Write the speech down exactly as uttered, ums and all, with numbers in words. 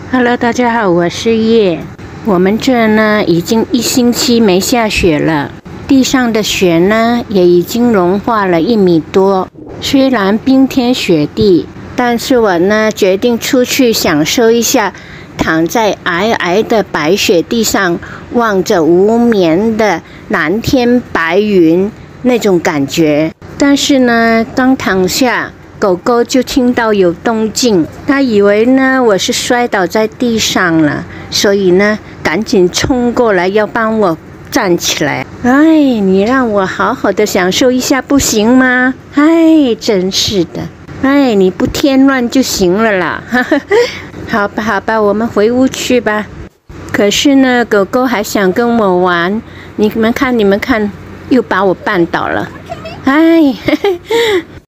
Hello， 大家好，我是叶。我们这呢已经一星期没下雪了，地上的雪呢也已经融化了一米多。虽然冰天雪地，但是我呢决定出去享受一下躺在皑皑的白雪地上，望着无眠的蓝天白云那种感觉。但是呢，刚躺下，狗狗就听到有动静，它以为呢我是摔倒在地上了，所以呢赶紧冲过来要帮我站起来。哎，你让我好好的享受一下不行吗？哎，真是的。哎，你不添乱就行了啦。好吧，好吧，我们回屋去吧。可是呢，狗狗还想跟我玩。你们看，你们看，又把我绊倒了。哎。